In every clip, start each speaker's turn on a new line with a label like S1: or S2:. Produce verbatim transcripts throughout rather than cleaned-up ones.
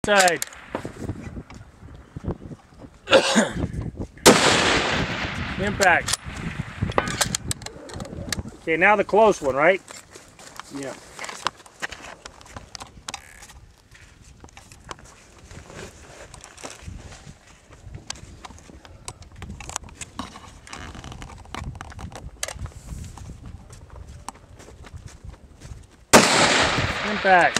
S1: Side. Impact. Okay, now the close one, right?
S2: Yeah.
S1: Impact.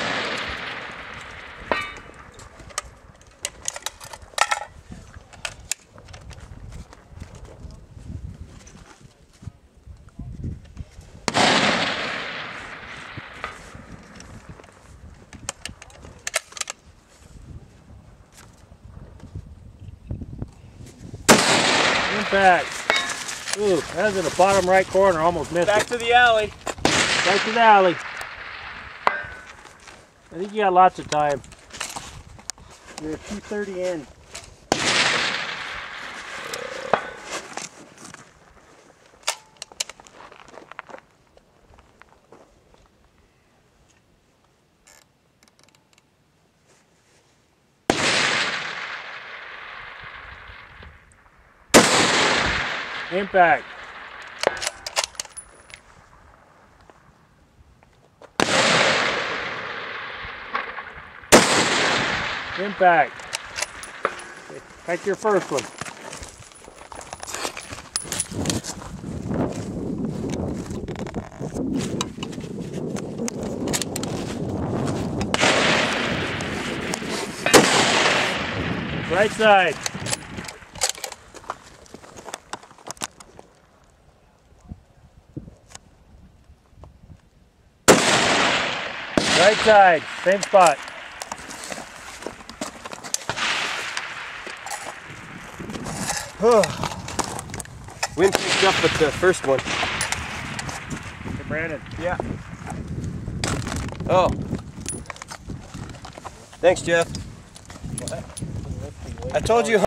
S1: Impact. Ooh, that's in the bottom right corner, almost missed
S2: Back
S1: it.
S2: to the alley.
S1: Back to the alley. I think you got lots of time.
S2: You're two thirty in.
S1: Impact. Impact. Okay, back to your first one. Right side. Right side, same spot.
S2: Wind picked up with the first one.
S1: Hey, Brandon.
S2: Yeah. Oh. Thanks, Jeff. I told you.